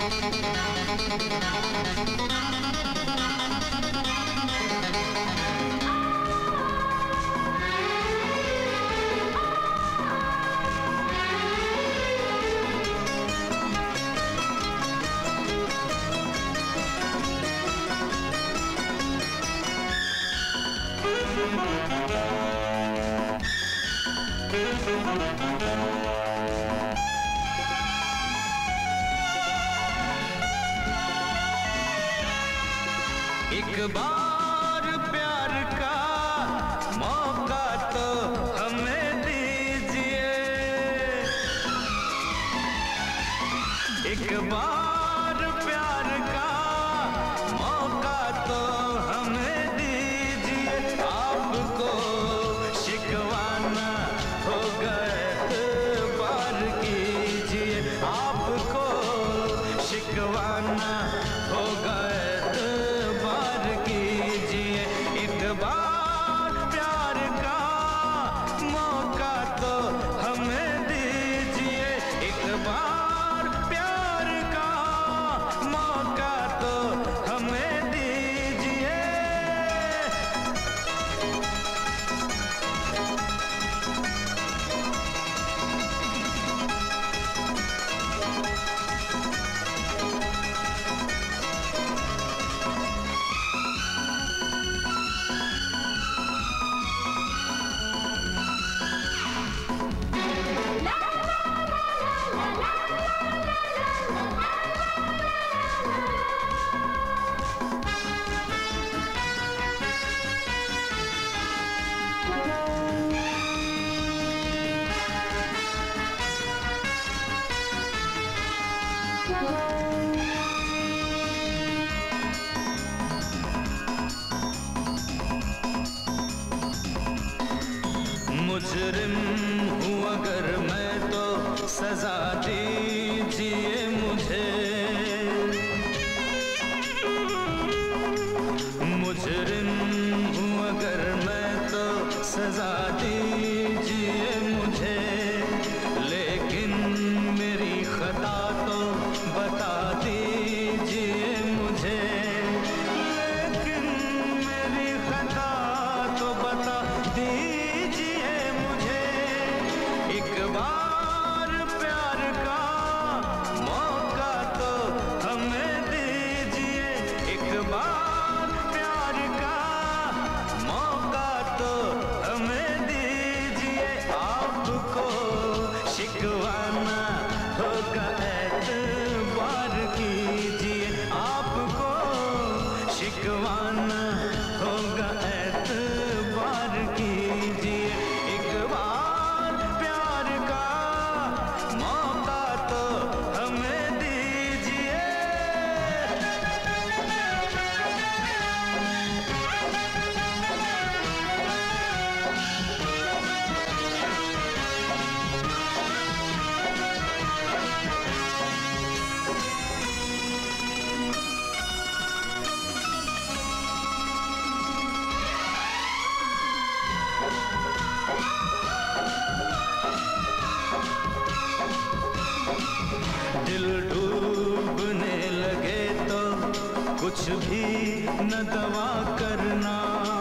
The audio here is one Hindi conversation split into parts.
एक बार प्यार का मौका तो हमें दीजिए, एक बार प्यार का मौका तो हमें दीजिए। आपको शिकवाना होगा एतबार कीजिए, आपको शिकवाना होगा एतबार कीजिए। एक बार प्यार का मौका तो हमें दीजिए, एक बार प्यार का मौका तो हमें दीजिए। मुजरिम हूँ अगर मैं तो सजा दीजिए मुझे, मुजरिम हूँ अगर मैं तो सजा दीजिए मुझे। लेकिन मेरी खता तो बता दीजिए मुझे, लेकिन मेरी खता तो बता दीजिए मुझे। एक बार प्यार का मौका तो हमें दीजिए, एक बार प्यार का मौका तो हमें दीजिए। आपको शिकवाना होगा एतबार कीजिए, आपको शिकवाना होगा एतबार कीजिए। एक बार प्यार का मौका तो हमें दीजिए। दिल डूबने लगे तो कुछ भी न दवा करना,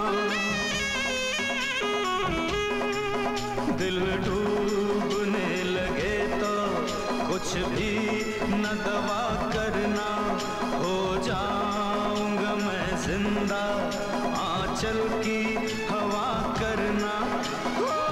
दिल डूबने लगे तो कुछ भी न दवा करना। हो जाऊंगा मैं जिंदा आंचल की हवा करना, हो